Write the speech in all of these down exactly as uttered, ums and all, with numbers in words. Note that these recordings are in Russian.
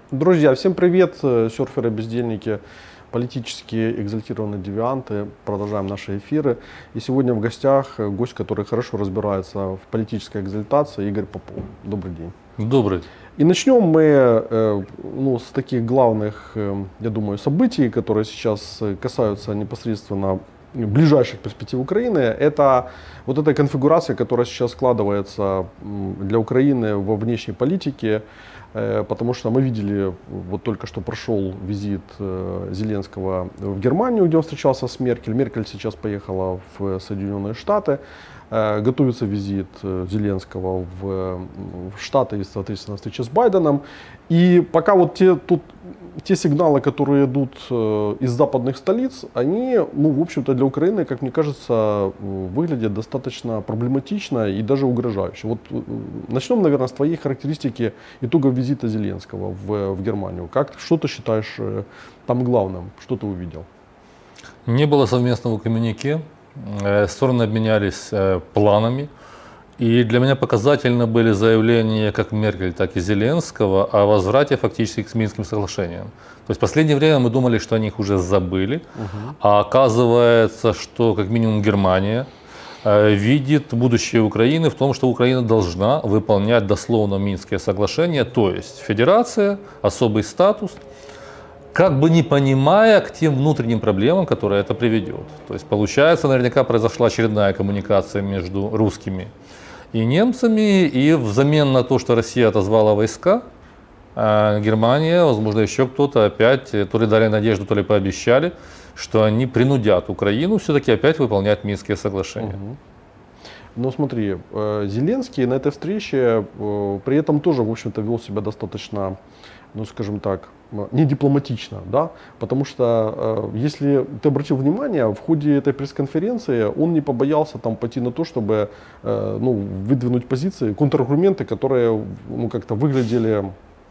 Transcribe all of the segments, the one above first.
Друзья, всем привет, серферы, бездельники, политические экзальтированные девианты. Продолжаем наши эфиры. И сегодня в гостях гость, который хорошо разбирается в политической экзальтации, Игорь Попов. Добрый день. Добрый. И начнем мы ну, с таких главных, я думаю, событий, которые сейчас касаются непосредственно ближайших перспектив Украины. Это вот эта конфигурация, которая сейчас складывается для Украины во внешней политике. Потому что мы видели, вот только что прошел визит Зеленского в Германию, где он встречался с Меркель. Меркель сейчас поехала в Соединенные Штаты. Готовится визит Зеленского в, в Штаты и, соответственно, встреча с Байденом. И пока вот те, тут, те сигналы, которые идут из западных столиц, они, ну, в общем-то, для Украины, как мне кажется, выглядят достаточно проблематично и даже угрожающе. Вот начнем, наверное, с твоей характеристики итогов визита Зеленского в, в Германию. Как, что ты считаешь там главным? Что ты увидел? Не было совместного коммюнике. Стороны обменялись планами. И для меня показательно были заявления как Меркель, так и Зеленского о возврате фактически к Минским соглашениям. То есть в последнее время мы думали, что они их уже забыли. Uh-huh. А оказывается, что как минимум Германия видит будущее Украины в том, что Украина должна выполнять дословно Минские соглашения, то есть федерация, особый статус, как бы не понимая к тем внутренним проблемам, которые это приведет. То есть получается, наверняка произошла очередная коммуникация между русскими и немцами, и взамен на то, что Россия отозвала войска, Германия, возможно, еще кто-то опять то ли дали надежду, то ли пообещали, что они принудят Украину все-таки опять выполнять Минские соглашения. Угу. Но смотри, Зеленский на этой встрече при этом тоже, в общем-то, вел себя достаточно, ну, скажем так, не дипломатично, да, потому что, э, если ты обратил внимание, в ходе этой пресс-конференции он не побоялся там пойти на то, чтобы, э, ну, выдвинуть позиции, контраргументы, которые, ну, как-то выглядели,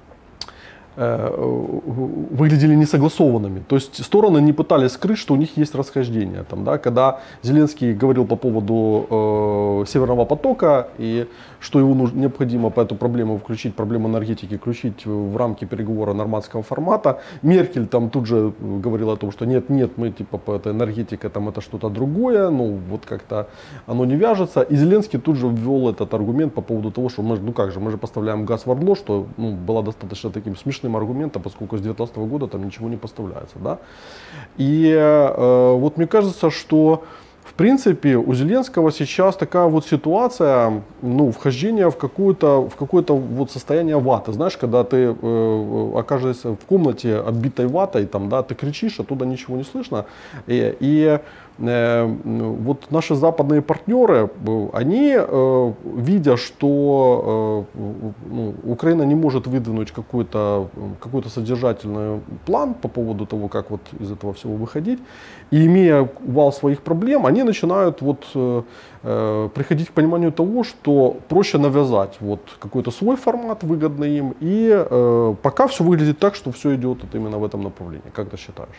э, выглядели несогласованными. То есть стороны не пытались скрыть, что у них есть расхождения. Там, да, когда Зеленский говорил по поводу э, Северного потока и что его нужно, необходимо по эту проблему включить, проблему энергетики, включить в рамки переговора нормандского формата. Меркель там тут же говорила о том, что нет, нет, мы типа по этой энергетике там это что-то другое, ну вот как-то оно не вяжется. И Зеленский тут же ввел этот аргумент по поводу того, что мы, ну как же, мы же поставляем газ в Ордло, что, ну, было достаточно таким смешным аргументом, поскольку с две тысячи девятнадцатого года там ничего не поставляется, да. И э, вот мне кажется, что в принципе, у Зеленского сейчас такая вот ситуация, ну, вхождения в какое-то в какое-то вот состояние ваты. Знаешь, когда ты э, окажешься в комнате, оббитой ватой, там, да, ты кричишь, оттуда ничего не слышно. И, и э, вот наши западные партнеры, они, э, видя, что э, ну, Украина не может выдвинуть какой-то какой-то содержательный план по поводу того, как вот из этого всего выходить, и имея вал своих проблем, они начинают вот, э, э, приходить к пониманию того, что проще навязать вот какой-то свой формат, выгодный им, и э, пока все выглядит так, что все идет вот именно в этом направлении. Как ты считаешь?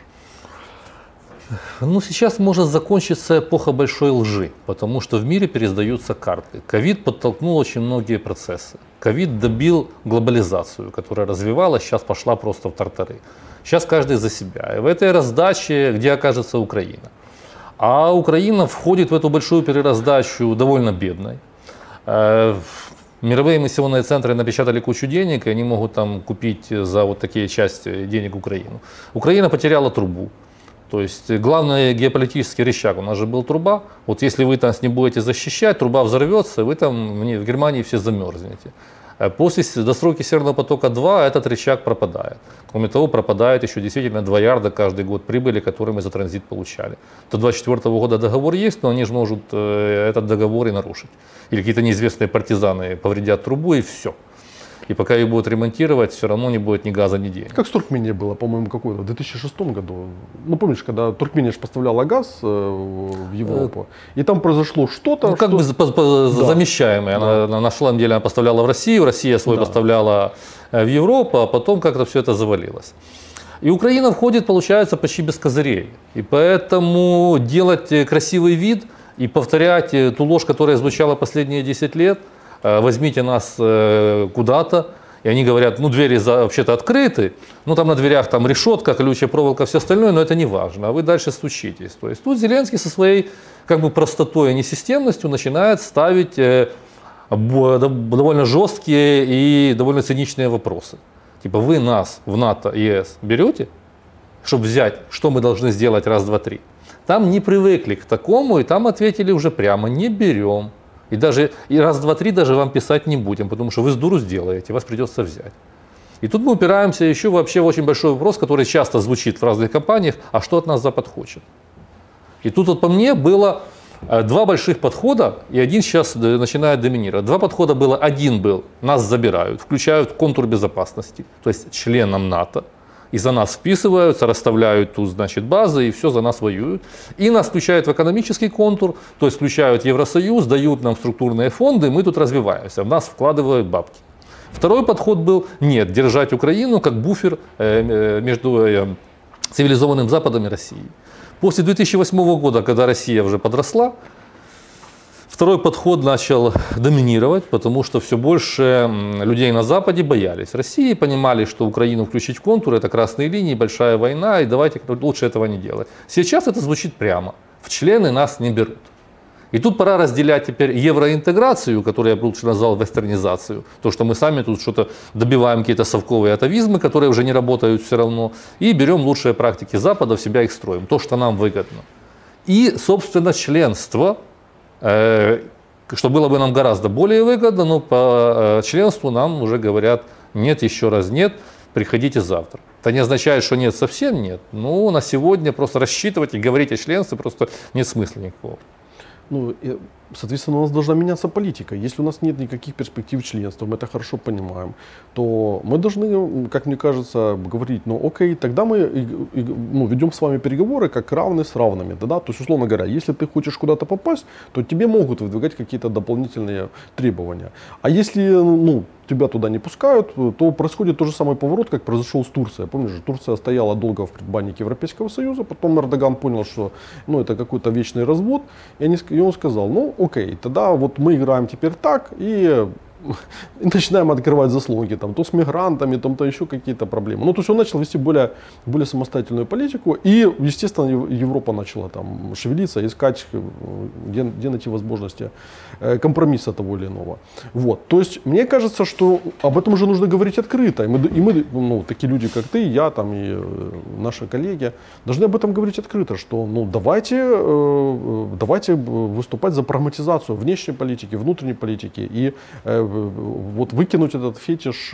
Ну, сейчас может закончиться эпоха большой лжи, потому что в мире пересдаются карты. Ковид подтолкнул очень многие процессы. Ковид добил глобализацию, которая развивалась, сейчас пошла просто в тартары. Сейчас каждый за себя. И в этой раздаче, где окажется Украина? А Украина входит в эту большую перераздачу довольно бедной. Мировые эмиссионные центры напечатали кучу денег, и они могут там купить за вот такие части денег Украину. Украина потеряла трубу. То есть главный геополитический рычаг у нас же был труба. Вот если вы там с ним будете защищать, труба взорвется, вы там в Германии все замерзнете. После достройки Северного потока-два этот рычаг пропадает. Кроме того, пропадает еще действительно два ярда каждый год прибыли, которые мы за транзит получали. До две тысячи двадцать четвёртого года договор есть, но они же могут этот договор и нарушить. Или какие-то неизвестные партизаны повредят трубу, и все. И пока ее будут ремонтировать, все равно не будет ни газа, ни денег. Как с Туркменией было, по-моему, какой-то в две тысячи шестом году. Ну, помнишь, когда Туркмения поставляла газ в Европу, и там произошло что-то. Ну, как что... бы да. Да. замещаемое. Она, она на самом деле она поставляла в Россию, Россия свой да. поставляла в Европу, а потом как-то все это завалилось. И Украина входит, получается, почти без козырей. И поэтому делать красивый вид и повторять ту ложь, которая звучала последние десять лет, возьмите нас куда-то, и они говорят, ну двери вообще-то открыты, ну там на дверях там решетка, колючая проволока, все остальное, но это не важно, а вы дальше стучитесь. То есть тут Зеленский со своей как бы простотой и несистемностью начинает ставить э, довольно жесткие и довольно циничные вопросы. Типа вы нас в НАТО и ЕС берете, чтобы взять, что мы должны сделать раз, два, три. Там не привыкли к такому, и там ответили уже прямо, не берем. И даже и раз, два, три даже вам писать не будем, потому что вы с дуру сделаете, вас придется взять. И тут мы упираемся еще вообще в очень большой вопрос, который часто звучит в разных компаниях, а что от нас Запад хочет? И тут вот по мне было два больших подхода, и один сейчас начинает доминировать. Два подхода было, один был, нас забирают, включают в контур безопасности, то есть членам НАТО. И за нас вписываются, расставляют тут, значит, базы, и все за нас воюют. И нас включают в экономический контур, то есть включают Евросоюз, дают нам структурные фонды, мы тут развиваемся, в нас вкладывают бабки. Второй подход был, нет, держать Украину как буфер между цивилизованным Западом и Россией. После две тысячи восьмого года, когда Россия уже подросла, второй подход начал доминировать, потому что все больше людей на Западе боялись России, понимали, что Украину включить в контур – это красные линии, большая война, и давайте лучше этого не делать. Сейчас это звучит прямо. В члены нас не берут. И тут пора разделять теперь евроинтеграцию, которую я лучше назвал вестернизацию, то, что мы сами тут что-то добиваем, какие-то совковые атовизмы, которые уже не работают все равно, и берем лучшие практики Запада, в себя их строим, то, что нам выгодно. И, собственно, членство, что было бы нам гораздо более выгодно, но по членству нам уже говорят, нет, еще раз нет, приходите завтра. Это не означает, что нет, совсем нет, но на сегодня просто рассчитывать и говорить о членстве просто нет смысла никакого. Ну, соответственно, у нас должна меняться политика. Если у нас нет никаких перспектив членства, мы это хорошо понимаем, то мы должны, как мне кажется, говорить, ну окей, тогда мы ну, ведем с вами переговоры как равны с равными. Да, да? То есть, условно говоря, если ты хочешь куда-то попасть, то тебе могут выдвигать какие-то дополнительные требования. А если ну, тебя туда не пускают, то происходит тот же самый поворот, как произошел с Турцией. Помнишь, Турция стояла долго в предбаннике Европейского Союза, потом Эрдоган понял, что ну, это какой-то вечный развод, и, они, и он сказал, ну окей, тогда вот мы играем теперь так, и, и начинаем открывать заслонки, там, то с мигрантами, там, то еще какие-то проблемы. Ну, то есть он начал вести более, более самостоятельную политику, и, естественно, Европа начала там шевелиться, искать, где, где найти возможности компромисса того или иного. Вот. То есть, мне кажется, что об этом уже нужно говорить открыто. И мы, и мы ну, такие люди, как ты, я там, и наши коллеги, должны об этом говорить открыто, что ну, давайте, давайте выступать за прагматизацию внешней политики, внутренней политики, и вот выкинуть этот фетиш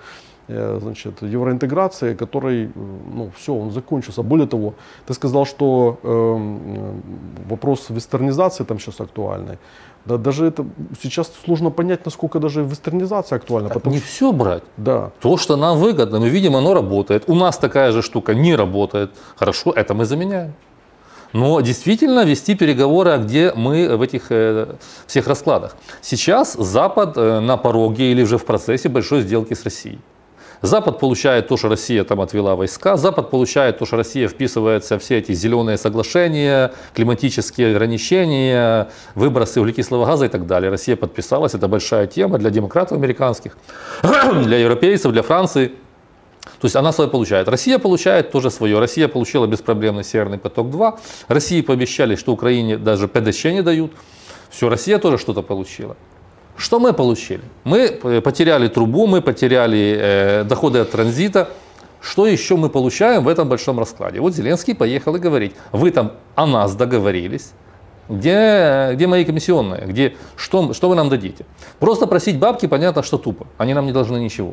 значит, евроинтеграции, который, ну, все, он закончился. Более того, ты сказал, что э, вопрос вестернизации там сейчас актуальный. Да, даже это сейчас сложно понять, насколько даже вестернизация актуальна. Потому не что... все брать. Да. То, что нам выгодно, мы видим, оно работает. У нас такая же штука не работает. Хорошо, это мы заменяем. Но действительно вести переговоры, а где мы в этих э, всех раскладах. Сейчас Запад э, на пороге или уже в процессе большой сделки с Россией. Запад получает то, что Россия там отвела войска, Запад получает то, что Россия вписывается в все эти зеленые соглашения, климатические ограничения, выбросы углекислого газа и так далее. Россия подписалась, это большая тема для демократов американских, для европейцев, для Франции. То есть она свое получает. Россия получает тоже свое. Россия получила беспроблемный Северный поток-два. России пообещали, что Украине даже ПДЧ не дают. Все, Россия тоже что-то получила. Что мы получили? Мы потеряли трубу, мы потеряли э, доходы от транзита. Что еще мы получаем в этом большом раскладе? Вот Зеленский поехал и говорит, вы там о нас договорились, где, где мои комиссионные, где, что, что вы нам дадите? Просто просить бабки, понятно, что тупо, они нам не должны ничего.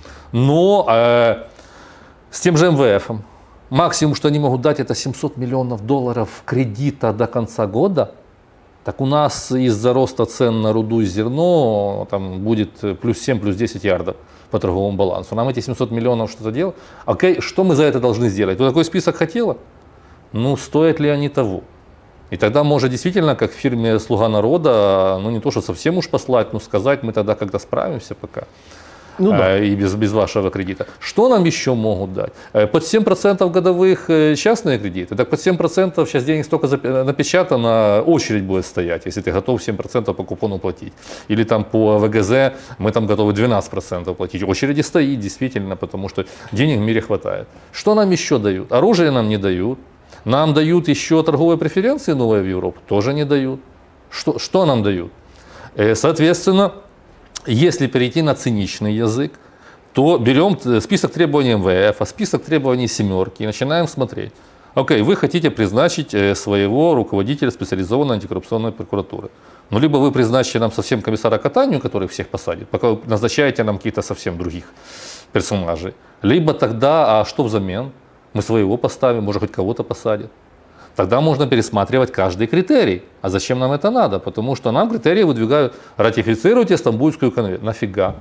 Но э, с тем же эм вэ эфом максимум, что они могут дать, это семьсот миллионов долларов кредита до конца года. Так у нас из-за роста цен на руду и зерно там будет плюс семь, плюс десять ярдов по торговому балансу. Нам эти семьсот миллионов что-то делать. Окей, что мы за это должны сделать? Вот такой список хотела? Ну, стоят ли они того? И тогда может действительно, как в фирме «Слуга народа», ну не то, что совсем уж послать, но сказать, мы тогда когда справимся пока. Ну, да. И без, без вашего кредита. Что нам еще могут дать? Под семь процентов годовых частные кредиты. Так под семь процентов сейчас денег столько напечатано, очередь будет стоять, если ты готов семь процентов по купону платить. Или там по ВГЗ мы там готовы двенадцать процентов платить. Очереди стоит действительно, потому что денег в мире хватает. Что нам еще дают? Оружие нам не дают. Нам дают еще торговые преференции новые в Европу? Тоже не дают. Что, что нам дают? Соответственно, если перейти на циничный язык, то берем список требований эм вэ эф, а список требований семерки и начинаем смотреть. Окей, вы хотите призначить своего руководителя специализованной антикоррупционной прокуратуры. Ну, либо вы призначите нам совсем комиссара Катанию, который всех посадит, пока вы назначаете нам каких-то совсем других персонажей. Либо тогда, а что взамен? Мы своего поставим, может, хоть кого-то посадят. Тогда можно пересматривать каждый критерий. А зачем нам это надо? Потому что нам критерии выдвигают: ратифицировать Стамбульскую конвенцию. Нафига?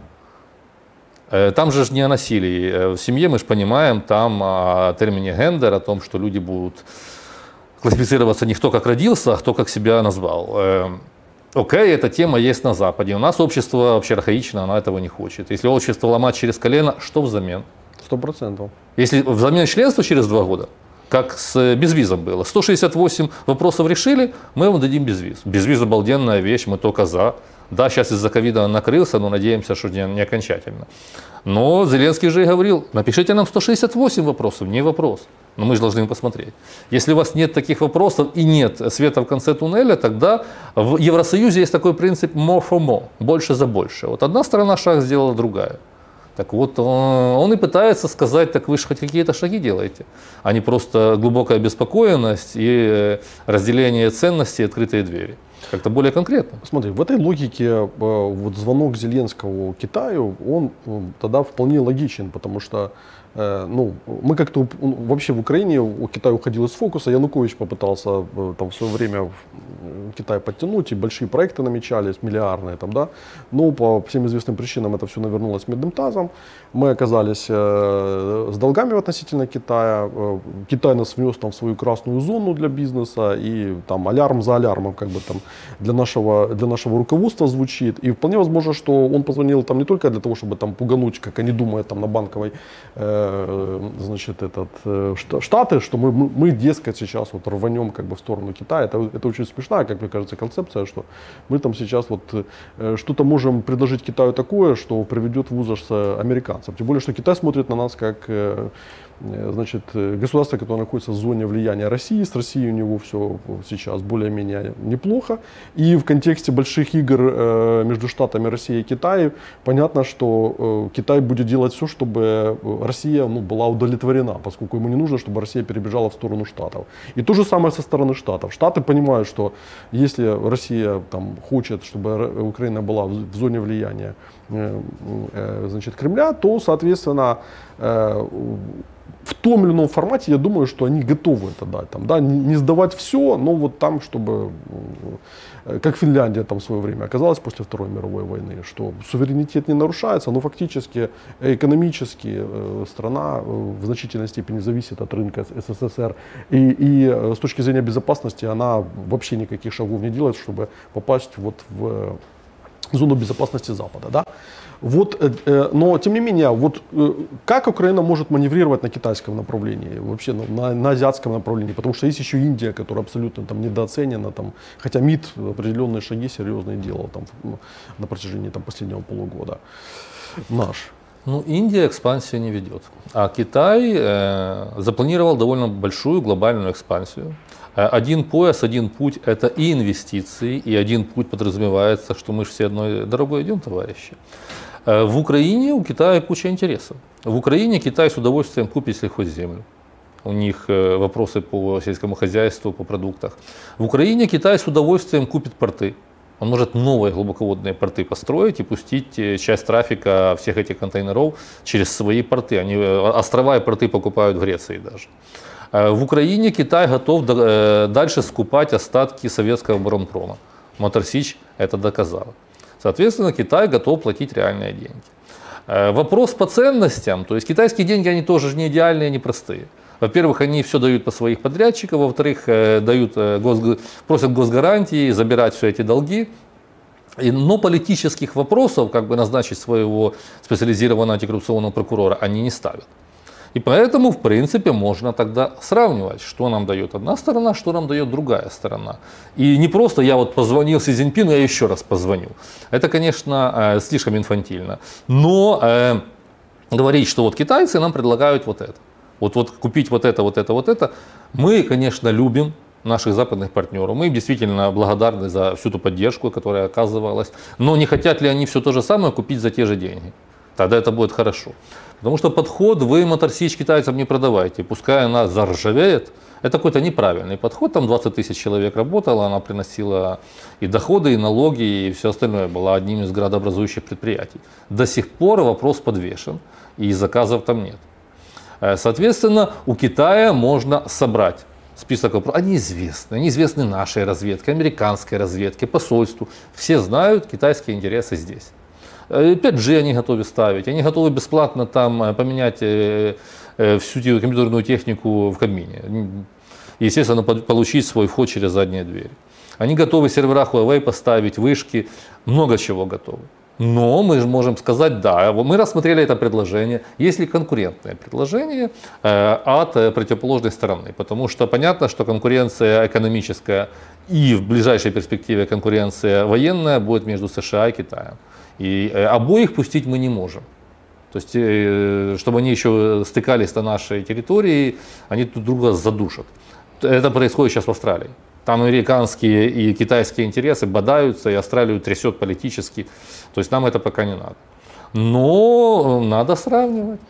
Там же не о насилии. В семье мы же понимаем, там о термине гендер, о том, что люди будут классифицироваться не кто как родился, а кто как себя назвал. Окей, эта тема есть на Западе. У нас общество вообще архаично, оно этого не хочет. Если общество ломать через колено, что взамен? Сто процентов. Если взамен членства через два года, как с безвизом было. сто шестьдесят восемь вопросов решили, мы вам дадим безвиз. Безвиз обалденная вещь, мы только за. Да, сейчас из-за ковида он накрылся, но надеемся, что не, не окончательно. Но Зеленский же и говорил: напишите нам сто шестьдесят восемь вопросов, не вопрос. Но мы же должны посмотреть. Если у вас нет таких вопросов и нет света в конце туннеля, тогда в Евросоюзе есть такой принцип more for more, больше за больше. Вот одна сторона шаг сделала другая. Так вот, он и пытается сказать: так вы же хоть какие-то шаги делаете, а не просто глубокая обеспокоенность и разделение ценностей и открытые двери. Как-то более конкретно. Смотри, в этой логике вот звонок Зеленского Китаю, он тогда вполне логичен, потому что ну, мы как-то вообще в Украине у Китая уходил из фокуса. Янукович попытался там в свое время Китай подтянуть, и большие проекты намечались, миллиардные там, да. Но по всем известным причинам это все навернулось медным тазом. Мы оказались э, с долгами относительно Китая. Китай нас внес там в свою красную зону для бизнеса, и там алярм за алярмом как бы там для нашего, для нашего руководства звучит. И вполне возможно, что он позвонил там не только для того, чтобы там пугануть, как они думают там на Банковой, э, значит, этот, э, Штаты, что мы, мы, мы, дескать, сейчас вот рванем как бы в сторону Китая. Это, это очень смешная, как мне кажется, концепция, что мы там сейчас вот э, что-то можем предложить Китаю такое, что приведет в ужас американцев. Тем более, что Китай смотрит на нас как э, значит, государство, которое находится в зоне влияния России. С Россией у него все сейчас более-менее неплохо. И в контексте больших игр э, между Штатами, Россией и Китаем понятно, что э, Китай будет делать все, чтобы Россия ну, была удовлетворена, поскольку ему не нужно, чтобы Россия перебежала в сторону Штатов. И то же самое со стороны Штатов. Штаты понимают, что если Россия там, хочет, чтобы Украина была в, в зоне влияния э, э, значит, Кремля, то, соответственно, э, в том или ином формате, я думаю, что они готовы это дать. Там, да, не сдавать все, но вот там, чтобы, как Финляндия там в свое время оказалась после Второй мировой войны, что суверенитет не нарушается, но фактически экономически страна в значительной степени зависит от рынка СССР. И, и с точки зрения безопасности она вообще никаких шагов не делает, чтобы попасть вот в зону безопасности Запада. Да? Вот, э, но тем не менее, вот, э, как Украина может маневрировать на китайском направлении, вообще на, на, на азиатском направлении, потому что есть еще Индия, которая абсолютно там, недооценена, там, хотя МИД определенные шаги серьезные делал там, на протяжении там, последнего полугода. Наш. Ну, Индия экспансию не ведет, а Китай э, запланировал довольно большую глобальную экспансию. Один пояс, один путь – это и инвестиции, и один путь подразумевается, что мы же все одной дорогой идем, товарищи. В Украине у Китая куча интересов. В Украине Китай с удовольствием купит сельхозземлю. У них вопросы по сельскому хозяйству, по продуктам. В Украине Китай с удовольствием купит порты. Он может новые глубоководные порты построить и пустить часть трафика всех этих контейнеров через свои порты. Они острова и порты покупают в Греции даже. В Украине Китай готов дальше скупать остатки советского оборонпрома. Мотор Сич это доказал. Соответственно, Китай готов платить реальные деньги. Вопрос по ценностям, то есть китайские деньги, они тоже не идеальные, не простые. Во-первых, они все дают по своих подрядчиков, во-вторых, дают, гос... просят госгарантии, забирать все эти долги. И, но политических вопросов, как бы назначить своего специализированного антикоррупционного прокурора, они не ставят. И поэтому, в принципе, можно тогда сравнивать, что нам дает одна сторона, что нам дает другая сторона. И не просто я вот позвонил Си Цзиньпину, я еще раз позвоню. Это, конечно, слишком инфантильно. Но э, говорить, что вот китайцы нам предлагают вот это. Вот, вот купить вот это, вот это, вот это. Мы, конечно, любим наших западных партнеров. Мы им действительно благодарны за всю ту поддержку, которая оказывалась. Но не хотят ли они все то же самое купить за те же деньги? Тогда это будет хорошо. Потому что подход, вы Motor Sich китайцам не продавайте, пускай она заржавеет, это какой-то неправильный подход. Там двадцать тысяч человек работало, она приносила и доходы, и налоги, и все остальное, была одним из градообразующих предприятий. До сих пор вопрос подвешен, и заказов там нет. Соответственно, у Китая можно собрать список вопросов. Они известны, они известны нашей разведке, американской разведке, посольству. Все знают китайские интересы здесь. пять джи они готовы ставить, они готовы бесплатно там поменять всю компьютерную технику в Кабмине. Естественно, получить свой вход через задние двери. Они готовы сервера Huawei поставить, вышки, много чего готовы. Но мы же можем сказать, да, мы рассмотрели это предложение, есть ли конкурентное предложение э, от э, противоположной стороны. Потому что понятно, что конкуренция экономическая и в ближайшей перспективе конкуренция военная будет между США и Китаем. И э, обоих пустить мы не можем. То есть, э, чтобы они еще стыкались на нашей территории, они друг друга задушат. Это происходит сейчас в Австралии. Там американские и китайские интересы бодаются, и Австралию трясет политически. То есть нам это пока не надо. Но надо сравнивать.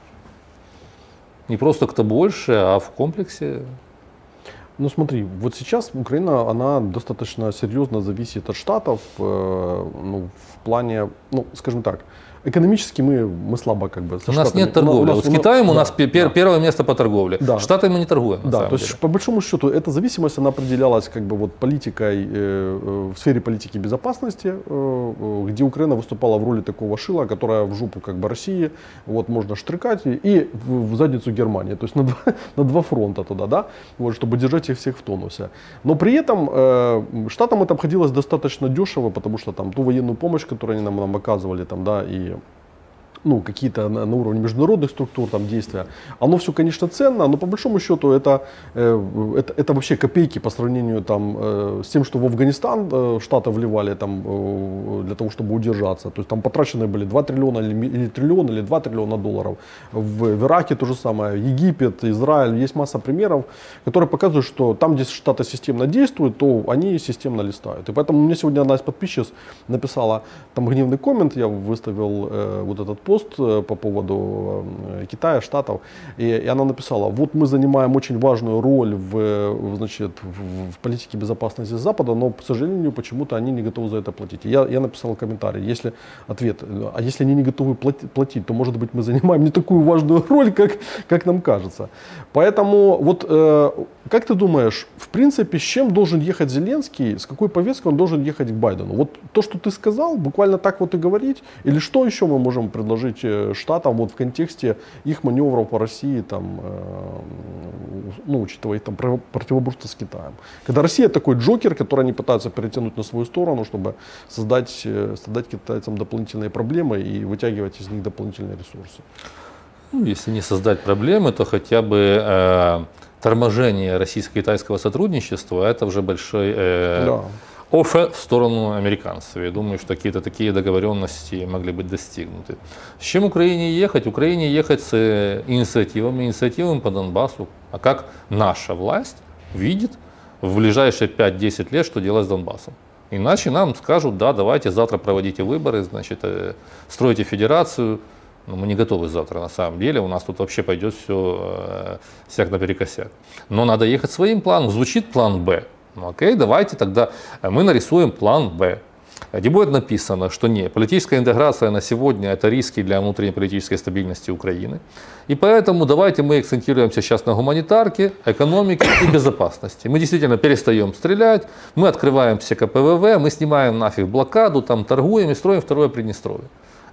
Не просто кто больше, а в комплексе. Ну смотри, вот сейчас Украина, она достаточно серьезно зависит от Штатов, э, ну, в плане, ну, скажем так, экономически мы, мы слабо как бы со У нас Штатами. нет торговли. У нас, вот с Китаем да, у нас да, пер, первое место по торговле. Да. Штатами мы не торгуем. На да, самом то деле. есть по большому счету эта зависимость, она определялась как бы вот политикой, э, в сфере политики безопасности, э, где Украина выступала в роли такого шила, которая в жопу как бы России, вот можно штрикать, и в, в задницу Германии, то есть на два, на два фронта туда, да, вот, чтобы держать их всех в тонусе. Но при этом э, Штатам это обходилось достаточно дешево, потому что там ту военную помощь, которую они нам, нам оказывали, там, да, и ну, какие-то на, на уровне международных структур там действия, оно все, конечно, ценно, но по большому счету это, э, это, это вообще копейки по сравнению там, э, с тем, что в Афганистан э, Штаты вливали там, э, для того, чтобы удержаться. То есть там потрачены были два триллиона или, или триллион, или два триллиона долларов. В, в Ираке то же самое, Египет, Израиль, есть масса примеров, которые показывают, что там, где Штаты системно действуют, то они системно листают. И поэтому мне сегодня одна из подписчиц написала там гневный коммент, я выставил э, вот этот пост по поводу Китая, Штатов, и, и она написала: вот мы занимаем очень важную роль в, значит, в, в политике безопасности Запада, но, к сожалению, почему-то они не готовы за это платить. И я, я написал комментарий, если ответ, а если они не готовы платить, платить, то, может быть, мы занимаем не такую важную роль, как, как нам кажется. Поэтому, вот, э, как ты думаешь, в принципе, с чем должен ехать Зеленский, с какой повесткой он должен ехать к Байдену? Вот то, что ты сказал, буквально так вот и говорить, или что еще мы можем предложить Штатам вот в контексте их маневров по России, там, э, ну, учитывая их там противоборство с Китаем. Когда Россия такой джокер, который они пытаются перетянуть на свою сторону, чтобы создать, создать китайцам дополнительные проблемы и вытягивать из них дополнительные ресурсы. Ну, если не создать проблемы, то хотя бы э, торможение российско-китайского сотрудничества, это уже большой э, да. оффер в сторону американцев. Я думаю, что какие-то такие договоренности могли быть достигнуты. С чем Украине ехать? Украине ехать с инициативами, инициативами по Донбассу. А как наша власть видит в ближайшие пять-десять лет, что делать с Донбассом? Иначе нам скажут: да, давайте завтра проводите выборы, значит, стройте федерацию. Но мы не готовы завтра на самом деле, у нас тут вообще пойдет все э, всяк наперекосяк. Но надо ехать своим планом. Звучит план Б. Ну, окей, давайте тогда мы нарисуем план Б, где будет написано, что не, политическая интеграция на сегодня это риски для внутренней политической стабильности Украины. И поэтому давайте мы акцентируемся сейчас на гуманитарке, экономике и безопасности. Мы действительно перестаем стрелять, мы открываем все ка пэ вэ вэ, мы снимаем нафиг блокаду, там торгуем и строим второе Приднестровье.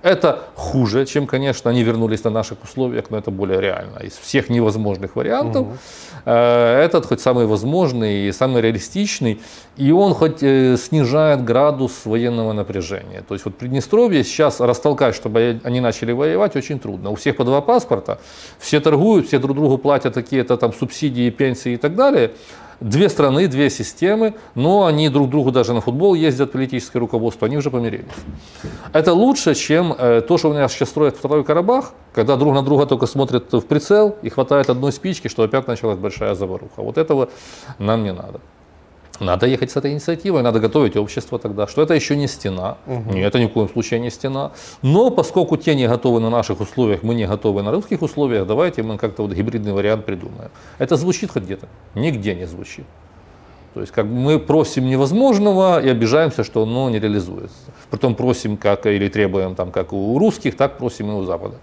Это хуже, чем, конечно, они вернулись на наших условиях, но это более реально. Из всех невозможных вариантов угу. этот хоть самый возможный и самый реалистичный, и он хоть снижает градус военного напряжения. То есть вот Приднестровье сейчас растолкать, чтобы они начали воевать, очень трудно. У всех по два паспорта, все торгуют, все друг другу платят какие-то там субсидии, пенсии и так далее. Две страны, две системы, но они друг другу даже на футбол ездят, политическое руководство, они уже помирились. Это лучше, чем э, то, что у нас сейчас строят Второй Карабах, когда друг на друга только смотрят в прицел и хватает одной спички, что опять началась большая заваруха. Вот этого нам не надо. Надо ехать с этой инициативой, надо готовить общество тогда, что это еще не стена. Угу. Нет, это ни в коем случае не стена. Но поскольку те не готовы на наших условиях, мы не готовы на русских условиях, давайте мы как-то вот гибридный вариант придумаем. Это звучит хоть где-то? Нигде не звучит. То есть как бы мы просим невозможного и обижаемся, что оно не реализуется. Притом просим как, или требуем там, как у русских, так просим и у Запада.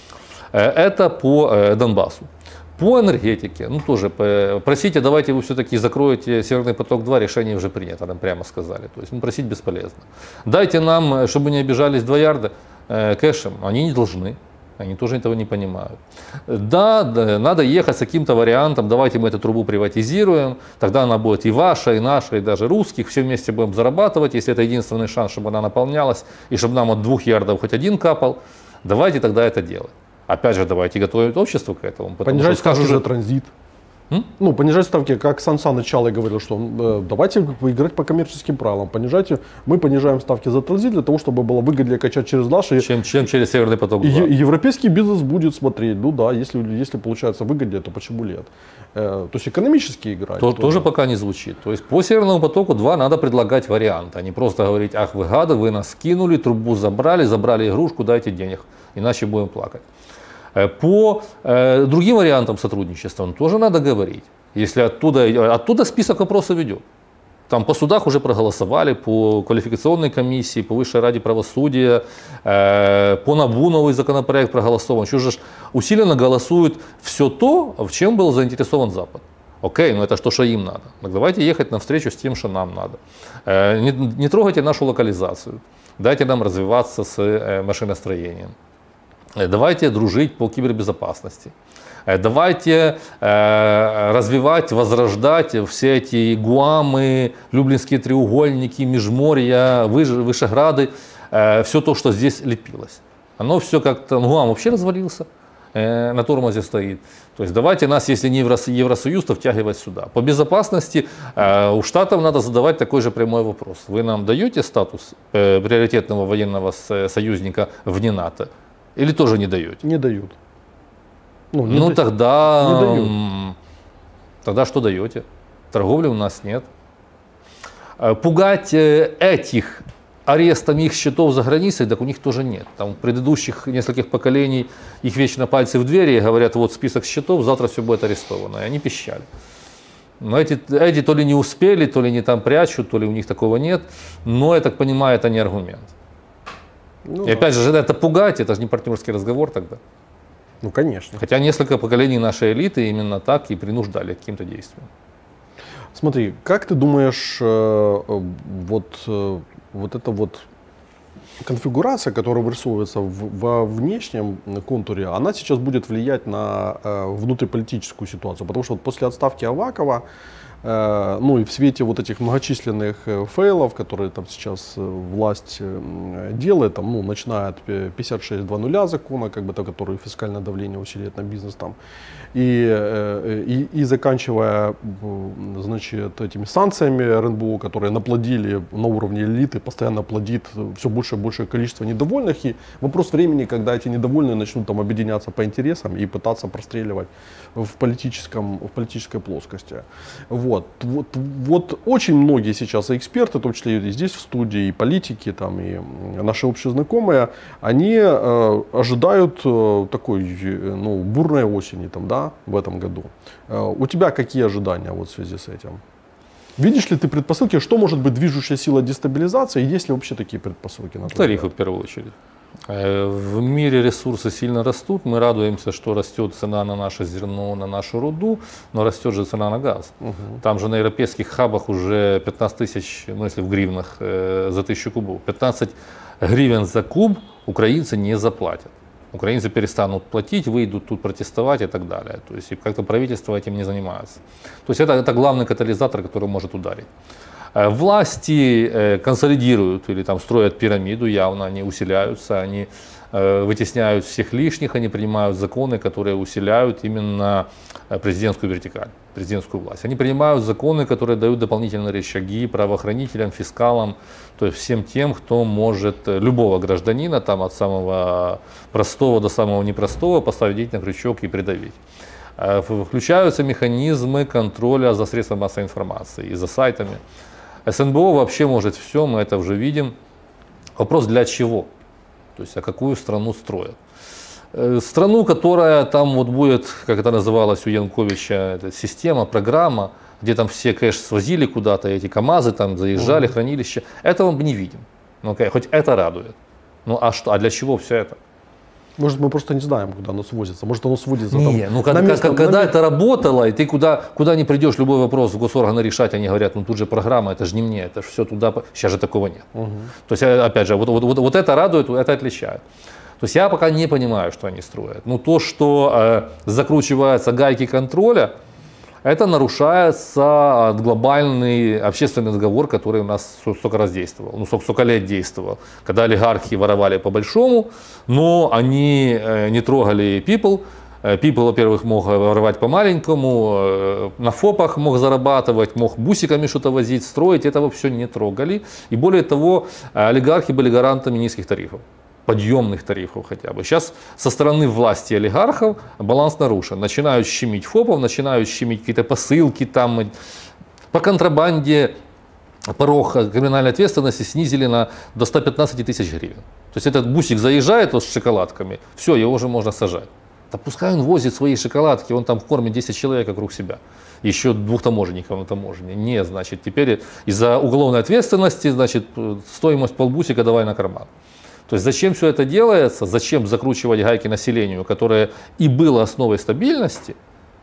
Это по Донбассу. По энергетике, ну тоже, просите, давайте вы все-таки закроете Северный поток-два, решение уже принято, нам прямо сказали. То есть ну, просить бесполезно. Дайте нам, чтобы не обижались двоярды, кэшем, они не должны, они тоже этого не понимают. Да, да, надо ехать с каким-то вариантом, давайте мы эту трубу приватизируем, тогда она будет и ваша, и наша, и даже русских, все вместе будем зарабатывать, если это единственный шанс, чтобы она наполнялась, и чтобы нам от двух ярдов хоть один капал, давайте тогда это делать. Опять же, давайте готовить общество к этому. Понижать ставки за транзит. М? Ну, понижать ставки, как Сан Саныч Чалый говорил, что э, давайте играть по коммерческим правилам. Понижайте, мы понижаем ставки за транзит для того, чтобы было выгоднее качать через наши. Чем, чем через Северный поток-два. И, и европейский бизнес будет смотреть, ну да, если, если получается выгоднее, то почему нет? Э, то есть экономически играть. То, тоже пока не звучит. То есть по Северному потоку-два надо предлагать варианты, а не просто говорить, ах вы гады, вы нас кинули, трубу забрали, забрали игрушку, дайте денег, иначе будем плакать. По э, другим вариантам сотрудничества тоже надо говорить. Если оттуда, оттуда список вопросов идет. Там по судах уже проголосовали, по квалификационной комиссии, по Высшей раде правосудия, э, по НАБУ новый законопроект проголосован. Еще же усиленно голосуют все то, в чем был заинтересован Запад. Окей, но это что, что им надо. Так давайте ехать навстречу с тем, что нам надо. Э, не, не трогайте нашу локализацию. Дайте нам развиваться с э, машиностроением. Давайте дружить по кибербезопасности. Давайте э, развивать, возрождать все эти Гуамы, Люблинские треугольники, Межморья, Вышеграды, э, все то, что здесь лепилось. Оно все как-то, Гуам вообще развалился, э, на тормозе стоит. То есть давайте нас, если не Евросоюз, то втягивать сюда. По безопасности э, у Штатов надо задавать такой же прямой вопрос. Вы нам даете статус э, приоритетного военного союзника вне НАТО? Или тоже не даете? Не дают. Ну, не ну да... тогда, не дают. Тогда что даете? Торговли у нас нет. Пугать этих арестом их счетов за границей, так у них тоже нет. Там в предыдущих нескольких поколений их вечно пальцы в двери и говорят, вот список счетов, завтра все будет арестовано. И они пищали. Но эти, эти то ли не успели, то ли не там прячут, то ли у них такого нет. Но, я так понимаю, это не аргумент. Ну, и да. Опять же, это пугать, это же не партнерский разговор тогда. Ну, конечно. Хотя несколько поколений нашей элиты именно так и принуждали к каким-то действиям. Смотри, как ты думаешь, вот, вот эта вот конфигурация, которая вырисовывается в, во внешнем контуре, она сейчас будет влиять на внутриполитическую ситуацию? Потому что вот после отставки Авакова, ну и в свете вот этих многочисленных фейлов, которые там сейчас власть делает, там, ну, начиная от пятьдесят шесть два ноль закона, как бы, то, который фискальное давление усиливает на бизнес, там, и, и, и заканчивая, значит, этими санкциями эр эн бэ о, которые наплодили на уровне элиты, постоянно плодит все больше и большее количество недовольных, и вопрос времени, когда эти недовольные начнут там объединяться по интересам и пытаться простреливать в, политическом, в политической плоскости. Вот. Вот, вот очень многие сейчас эксперты, в том числе и здесь в студии, и политики, там, и наши общие знакомые, они э, ожидают э, такой, ну, бурной осени там, да, в этом году. Э, у тебя какие ожидания вот в связи с этим? Видишь ли ты предпосылки, что может быть движущая сила дестабилизации, и есть ли вообще такие предпосылки? На тарифы в первую очередь. В мире ресурсы сильно растут, мы радуемся, что растет цена на наше зерно, на нашу руду, но растет же цена на газ. Угу. Там же на европейских хабах уже пятнадцать тысяч, ну если в гривнах, э, за тысячу кубов, пятнадцать гривен за куб украинцы не заплатят. Украинцы перестанут платить, выйдут тут протестовать и так далее. То есть и как-то правительство этим не занимается. То есть это, это главный катализатор, который может ударить. Власти консолидируют или там строят пирамиду, явно они усиляются, они вытесняют всех лишних, они принимают законы, которые усиляют именно президентскую вертикаль, президентскую власть. Они принимают законы, которые дают дополнительные рычаги правоохранителям, фискалам, то есть всем тем, кто может любого гражданина, там, от самого простого до самого непростого, поставить на крючок и придавить. Включаются механизмы контроля за средствами массовой информации и за сайтами. СНБО вообще может все, мы это уже видим. Вопрос для чего? То есть, а какую страну строят? Страну, которая там вот будет, как это называлось у Януковича, эта система, программа, где там все кэш свозили куда-то, эти КАМАЗы там заезжали, угу. хранилища. Этого мы не видим. Ну, okay, хоть это радует. Ну а что? А для чего все это? Может, мы просто не знаем, куда оно сводится. Может, оно сводится не, там, ну, как, место, как, когда это работало, и ты куда, куда не придешь, любой вопрос в госорганы решать, они говорят, ну тут же программа, это же не мне, это же все туда. Сейчас же такого нет. Угу. То есть, опять же, вот, вот, вот, вот это радует, это отличает. То есть я пока не понимаю, что они строят. Но то, что э, закручиваются гайки контроля, это нарушается глобальный общественный договор, который у нас столько раз действовал, ну столько лет действовал, когда олигархи воровали по-большому, но они не трогали people. People, во-первых, мог воровать по-маленькому, на ФОПах мог зарабатывать, мог бусиками что-то возить, строить, этого все не трогали. И более того, олигархи были гарантами низких тарифов. Подъемных тарифов хотя бы. Сейчас со стороны власти олигархов баланс нарушен. Начинают щемить ФОПов, начинают щемить какие-то посылки, там, по контрабанде порог криминальной ответственности снизили на, до ста пятнадцати тысяч гривен. То есть этот бусик заезжает вот, с шоколадками, все, его уже можно сажать. Да пускай он возит свои шоколадки, он там кормит десять человек вокруг себя. Еще двух таможенников на таможне. Не, значит, теперь из-за уголовной ответственности, значит, стоимость полбусика давай на карман. То есть зачем все это делается, зачем закручивать гайки населению, которое и было основой стабильности,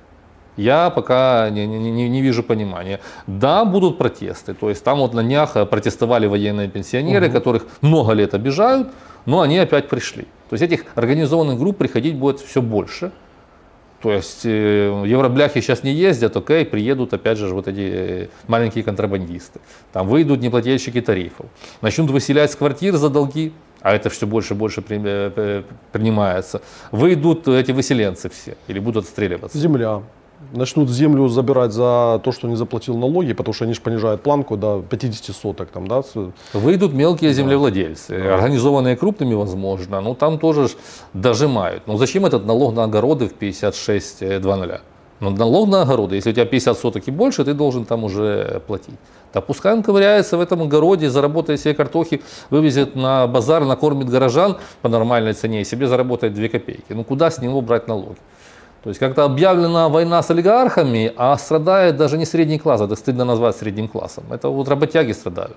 я пока не, не, не вижу понимания. Да, будут протесты, то есть там вот на днях протестовали военные пенсионеры, угу. которых много лет обижают, но они опять пришли. То есть этих организованных групп приходить будет все больше. То есть э, евробляхи сейчас не ездят, окей, приедут опять же вот эти э, маленькие контрабандисты. Там выйдут неплательщики тарифов, начнут выселять с квартир за долги. А это все больше и больше при, э, принимается. Выйдут эти выселенцы все или будут отстреливаться. Земля. Начнут землю забирать за то, что не заплатил налоги, потому что они же понижают планку до пятидесяти соток. Там, да? Выйдут мелкие землевладельцы, да. Организованные крупными, возможно, но там тоже дожимают. Но зачем этот налог на огороды в пятьдесят шесть два ноль? Но налог на огороды, если у тебя пятьдесят соток и больше, ты должен там уже платить. Да пускай он ковыряется в этом огороде, заработает себе картохи, вывезет на базар, накормит горожан по нормальной цене и себе заработает две копейки. Ну куда с него брать налоги? То есть как-то объявлена война с олигархами, а страдает даже не средний класс, это стыдно назвать средним классом. Это вот работяги страдают.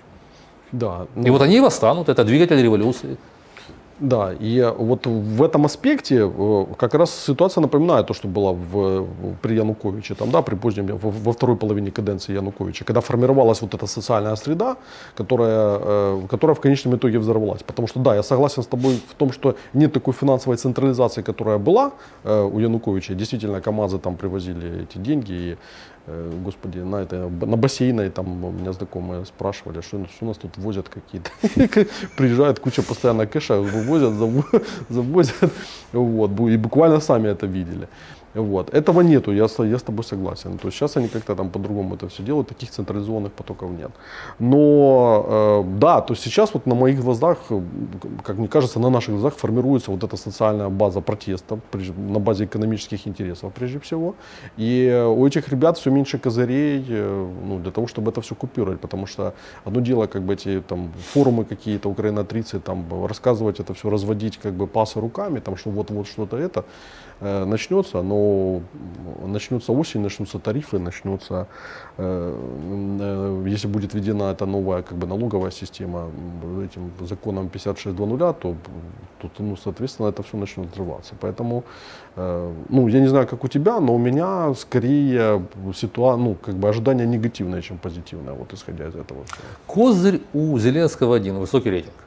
Да, ну... И вот они восстанут, это двигатель революции. Да, и вот в этом аспекте как раз ситуация напоминает то, что было в, при Януковиче, там, да, при позднем, во, во второй половине каденции Януковича, когда формировалась вот эта социальная среда, которая, которая в конечном итоге взорвалась. Потому что, да, я согласен с тобой в том, что нет такой финансовой централизации, которая была у Януковича. Действительно, КАМАЗы там привозили эти деньги, и, господи, на, это, на бассейне там у меня знакомые спрашивали, что, что у нас тут возят какие-то. Приезжает куча постоянно кэша, вывозят, завозят, вот, и буквально сами это видели. Вот. Этого нету, я, я с тобой согласен. То есть сейчас они как-то там по-другому это все делают, таких централизованных потоков нет. Но э, да, то есть сейчас вот на моих глазах, как мне кажется, на наших глазах формируется вот эта социальная база протеста на базе экономических интересов прежде всего. И у этих ребят все меньше козырей, ну, для того, чтобы это все купировать. Потому что одно дело, как бы эти там форумы какие-то, Украина тридцать, там рассказывать это все, разводить как бы пасы руками, там, что вот-вот что-то это э, начнется, но начнется осень, начнутся тарифы, начнется, э, э, если будет введена эта новая как бы налоговая система этим законом пятьдесят шесть два ноль, то, то ну, соответственно это все начнет взрываться. Поэтому, э, ну, я не знаю, как у тебя, но у меня скорее ситуация, ну, как бы ожидание негативное, чем позитивное, вот исходя из этого. Козырь у Зеленского один, высокий рейтинг.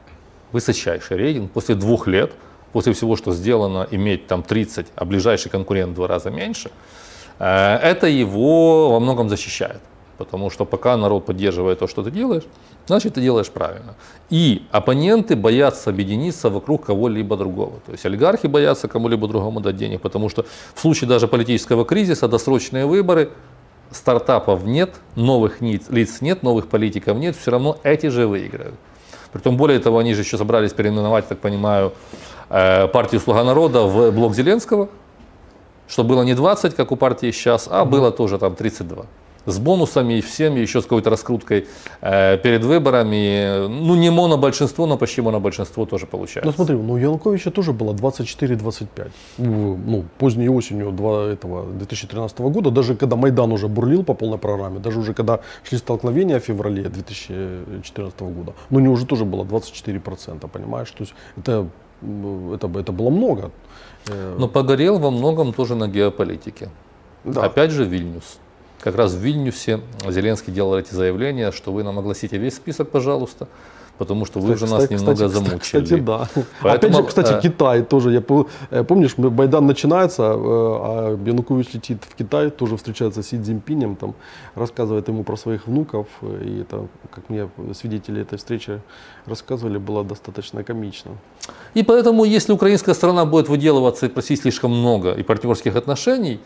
высочайший рейтинг после двух лет, после всего, что сделано, иметь там тридцать, а ближайший конкурент в два раза меньше, это его во многом защищает. Потому что пока народ поддерживает то, что ты делаешь, значит ты делаешь правильно. И оппоненты боятся объединиться вокруг кого-либо другого. То есть олигархи боятся кому-либо другому дать денег, потому что в случае даже политического кризиса, досрочные выборы, стартапов нет, новых лиц нет, новых политиков нет, все равно эти же выиграют. Притом, более того, они же еще собрались переименовать, так понимаю, партию «Слуга народа» в блок Зеленского, что было не двадцать, как у партии сейчас, а было тоже там тридцать два. С бонусами и всем, еще с какой-то раскруткой э, перед выборами. Ну, не монобольшинство, но почти монобольшинство тоже получается. Ну, смотри, ну, у Януковича тоже было двадцать четыре — двадцать пять. Ну, поздней осенью этого две тысячи тринадцатого года, даже когда Майдан уже бурлил по полной программе, даже уже когда шли столкновения в феврале две тысячи четырнадцатого года, ну, у него уже тоже было двадцать четыре процента, понимаешь? То есть это, это, это было много. Но погорел во многом тоже на геополитике. Да. Опять же Вильнюс. Как раз в Вильнюсе Зеленский делал эти заявления, что вы нам огласите весь список, пожалуйста, потому что вы кстати, уже нас кстати, немного кстати, замучили. Кстати, да. Поэтому, Опять же, кстати, э... Китай тоже. Я, помнишь, Майдан начинается, а Янукович летит в Китай, тоже встречается с Си Цзиньпинем, там, рассказывает ему про своих внуков. И это, как мне свидетели этой встречи рассказывали, было достаточно комично. И поэтому, если украинская сторона будет выделываться и просить слишком много и партнерских отношений,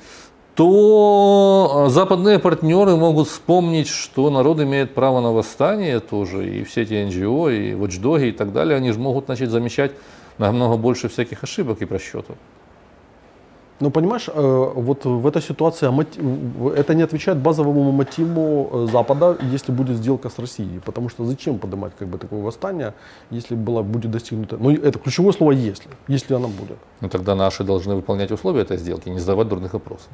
то западные партнеры могут вспомнить, что народ имеет право на восстание тоже, и все эти эн джи о, и watchdoги и так далее, они же могут начать замечать намного больше всяких ошибок и просчетов. Ну, понимаешь, вот в этой ситуации это не отвечает базовому мотиву Запада, если будет сделка с Россией. Потому что зачем поднимать как бы такое восстание, если было, будет достигнуто. Ну, это ключевое слово «если», если она будет. Ну, тогда наши должны выполнять условия этой сделки, не задавать дурных вопросов.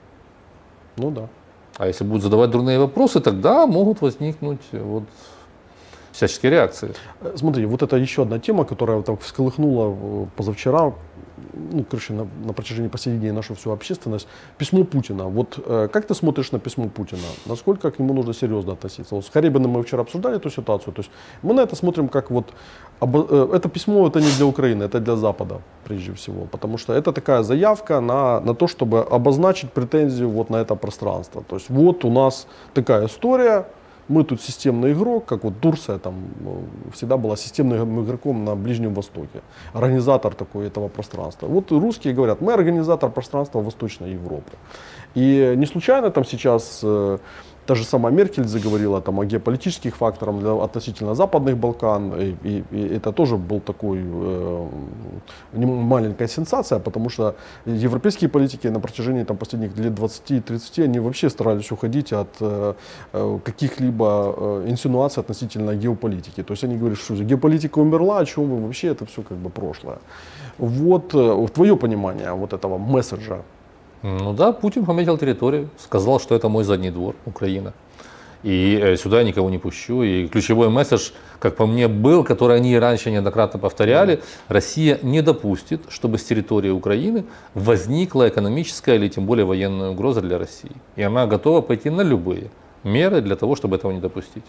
Ну да. А если будут задавать дурные вопросы, тогда могут возникнуть вот всяческие реакции. Смотри, вот это еще одна тема, которая там всколыхнула позавчера, ну, короче, на, на протяжении последних дней нашу всю общественность. Письмо Путина. Вот э, как ты смотришь на письмо Путина? Насколько к нему нужно серьезно относиться? Вот с Харибиным мы вчера обсуждали эту ситуацию. То есть мы на это смотрим как вот... Обо, э, это письмо это не для Украины, это для Запада прежде всего. Потому что это такая заявка на, на то, чтобы обозначить претензию вот на это пространство. То есть вот у нас такая история. Мы тут системный игрок, как вот Турция там всегда была системным игроком на Ближнем Востоке. Организатор такой этого пространства. Вот русские говорят, мы организатор пространства Восточной Европы. И не случайно там сейчас э, та же самая Меркель заговорила там о геополитических факторах для, относительно Западных Балкан. И, и, и это тоже был такой э, маленькая сенсация, потому что европейские политики на протяжении там, последних лет двадцати-тридцати они вообще старались уходить от э, каких-либо э, инсинуаций относительно геополитики. То есть они говорят, что геополитика умерла, о чем вы вообще, это все как бы прошлое. Вот э, твое понимание вот этого месседжа. Ну да, Путин пометил территорию, сказал, что это мой задний двор, Украина. И сюда я никого не пущу. И ключевой месседж, как по мне, был, который они раньше неоднократно повторяли: Россия не допустит, чтобы с территории Украины возникла экономическая или тем более военная угроза для России. И она готова пойти на любые меры для того, чтобы этого не допустить.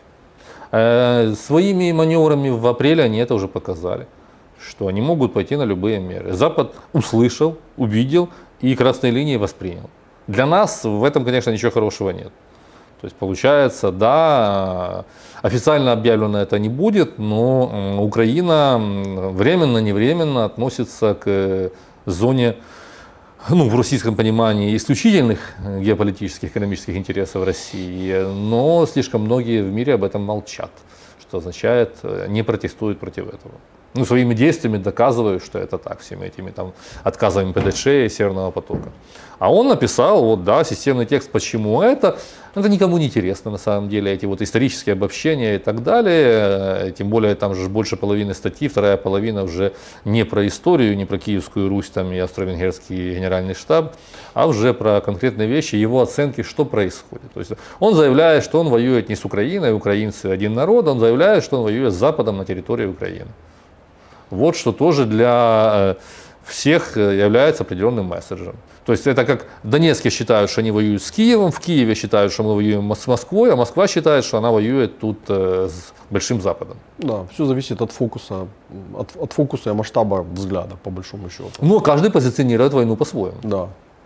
Своими маневрами в апреле они это уже показали, что они могут пойти на любые меры. Запад услышал, увидел и красные линии воспринял. Для нас в этом, конечно, ничего хорошего нет. То есть получается, да, официально объявлено это не будет, но Украина временно-невременно относится к зоне, ну, в российском понимании, исключительных геополитических, экономических интересов России, но слишком многие в мире об этом молчат, что означает, не протестуют против этого. Ну, своими действиями доказывают, что это так, всеми этими там отказами ПДЧ и Северного потока. А он написал, вот, да, системный текст, почему это. Это никому не интересно, на самом деле, эти вот исторические обобщения и так далее. Тем более, там же больше половины статьи, вторая половина уже не про историю, не про Киевскую Русь там, и Австро-Венгерский генеральный штаб, а уже про конкретные вещи, его оценки, что происходит. То есть он заявляет, что он воюет не с Украиной, украинцы один народ, он заявляет, что он воюет с Западом на территории Украины. Вот что тоже для всех является определенным месседжем. То есть это как донецкие считают, что они воюют с Киевом, в Киеве считают, что мы воюем с Москвой, а Москва считает, что она воюет тут э, с Большим Западом. Да, все зависит от фокуса, от, от фокуса и масштаба взгляда, по большому счету. Но каждый позиционирует войну по-своему. Да.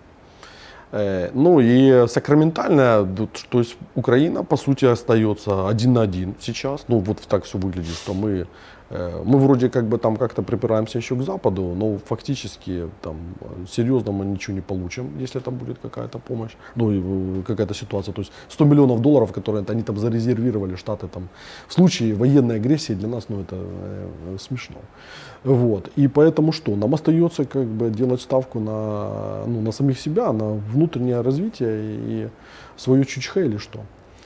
Э, ну и сакраментальная, то есть Украина по сути остается один на один сейчас. Ну вот так все выглядит, что мы Мы вроде как бы там как-то припираемся еще к Западу, но фактически там серьезно мы ничего не получим, если там будет какая-то помощь, ну и какая-то ситуация. То есть сто миллионов долларов, которые они там зарезервировали, Штаты там в случае военной агрессии для нас, ну это э, смешно. Вот. И поэтому что? Нам остается как бы делать ставку на, ну, на самих себя, на внутреннее развитие и свое чучхе или что?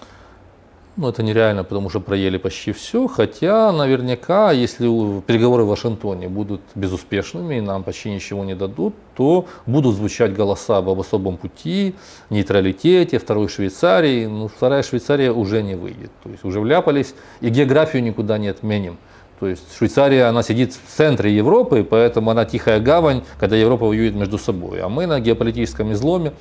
Ну, это нереально, потому что проели почти все. Хотя, наверняка, если переговоры в Вашингтоне будут безуспешными и нам почти ничего не дадут, то будут звучать голоса об особом пути, нейтралитете, второй Швейцарии. Ну, вторая Швейцария уже не выйдет. То есть уже вляпались, и географию никуда не отменим. То есть Швейцария, она сидит в центре Европы, поэтому она тихая гавань, когда Европа воюет между собой. А мы на геополитическом изломе.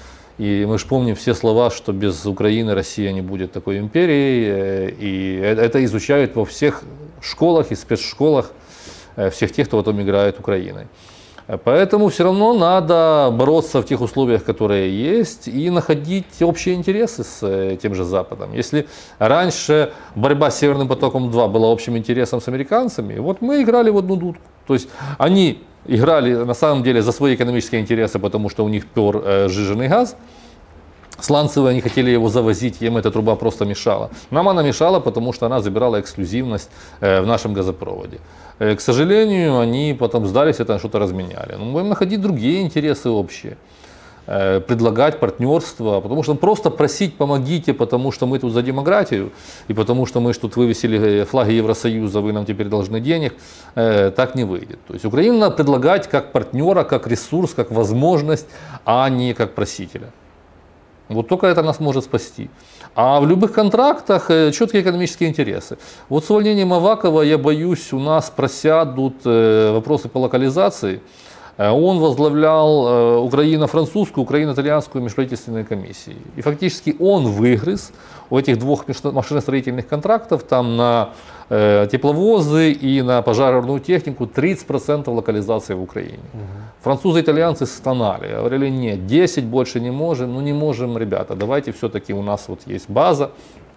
И мы же помним все слова, что без Украины Россия не будет такой империей. И это изучают во всех школах и спецшколах всех тех, кто потом играет Украиной. Поэтому все равно надо бороться в тех условиях, которые есть, и находить общие интересы с тем же Западом. Если раньше борьба с Северным потоком-два была общим интересом с американцами, вот мы играли в одну дудку. То есть они играли на самом деле за свои экономические интересы, потому что у них пер э, сжиженный газ. Сланцевые, они хотели его завозить, им эта труба просто мешала. Нам она мешала, потому что она забирала эксклюзивность э, в нашем газопроводе. Э, к сожалению, они потом сдались, это что-то разменяли. Но мы будем находить другие интересы общие. Э, предлагать партнерство, потому что просто просить помогите, потому что мы тут за демократию, и потому что мы ж тут вывесили флаги Евросоюза, вы нам теперь должны денег, э, так не выйдет. То есть Украину надо предлагать как партнера, как ресурс, как возможность, а не как просителя. Вот только это нас может спасти. А в любых контрактах четкие экономические интересы. Вот с увольнением Авакова, я боюсь, у нас просядут вопросы по локализации. Он возглавлял Украино-французскую, Украино-итальянскую межправительственные комиссии. И фактически он выгрыз у этих двух машиностроительных контрактов там на э, тепловозы и на пожарную технику тридцать процентов локализации в Украине. Угу. Французы и итальянцы стонали, говорили, нет, десять больше не можем, ну не можем, ребята, давайте все-таки у нас вот есть база.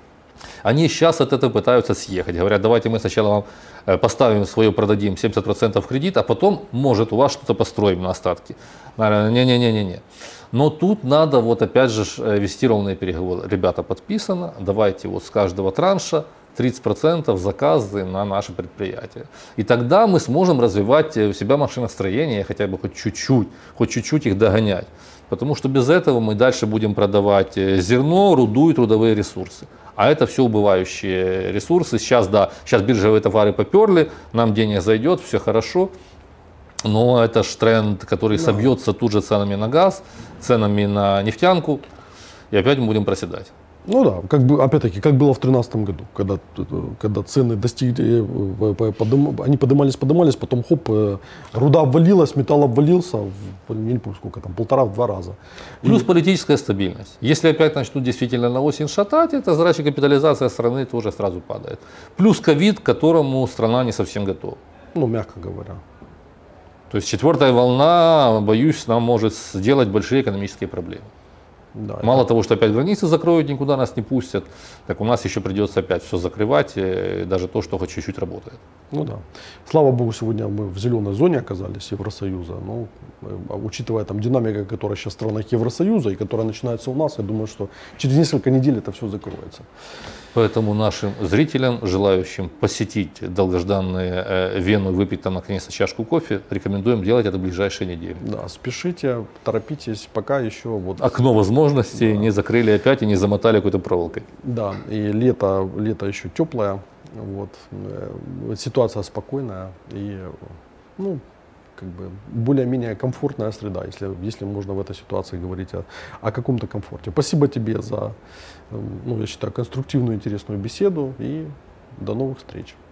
Они сейчас от этого пытаются съехать. Говорят, давайте мы сначала вам поставим свое, продадим семьдесят процентов кредит, а потом, может, у вас что-то построим на остатки. Не-не-не-не-не. Но тут надо вот опять же вести ровные переговоры. Ребята, подписано, давайте вот с каждого транша тридцать процентов заказы на наши предприятия. И тогда мы сможем развивать у себя машиностроение, хотя бы хоть чуть-чуть, хоть чуть-чуть их догонять. Потому что без этого мы дальше будем продавать зерно, руду и трудовые ресурсы. А это все убывающие ресурсы. Сейчас, да, сейчас биржевые товары поперли, нам денег зайдет, все хорошо. Но это же тренд, который собьется тут же ценами на газ, ценами на нефтянку. И опять мы будем проседать. Ну да, как бы, опять-таки, как было в две тысячи тринадцатом году, когда, когда цены достигли, подым, они поднимались, поднимались, потом хоп, руда обвалилась, металл обвалился, я не помню сколько там, полтора-два раза. Плюс И... политическая стабильность. Если опять начнут действительно на осень шатать, это значит капитализация страны тоже сразу падает. Плюс ковид, к которому страна не совсем готова. Ну, мягко говоря. То есть четвертая волна, боюсь, нам может сделать большие экономические проблемы. Да, Мало это... того, что опять границы закроют, никуда нас не пустят, так у нас еще придется опять все закрывать, даже то, что хоть чуть-чуть работает. Ну да. Слава богу, сегодня мы в зеленой зоне оказались Евросоюза. Но учитывая там динамика, которая сейчас в странах Евросоюза и которая начинается у нас, я думаю, что через несколько недель это все закроется. Поэтому нашим зрителям, желающим посетить долгожданные э, Вену и выпить там наконец-то чашку кофе, рекомендуем делать это в ближайшие недели. Да, спешите, торопитесь, пока еще вот... Окно возможностей да. не закрыли опять и не замотали какой-то проволокой. Да, и лето, лето еще теплое, вот, э, ситуация спокойная и, ну, как бы более-менее комфортная среда, если, если можно в этой ситуации говорить о, о каком-то комфорте. Спасибо тебе за, ну, я считаю, конструктивную, интересную беседу и до новых встреч.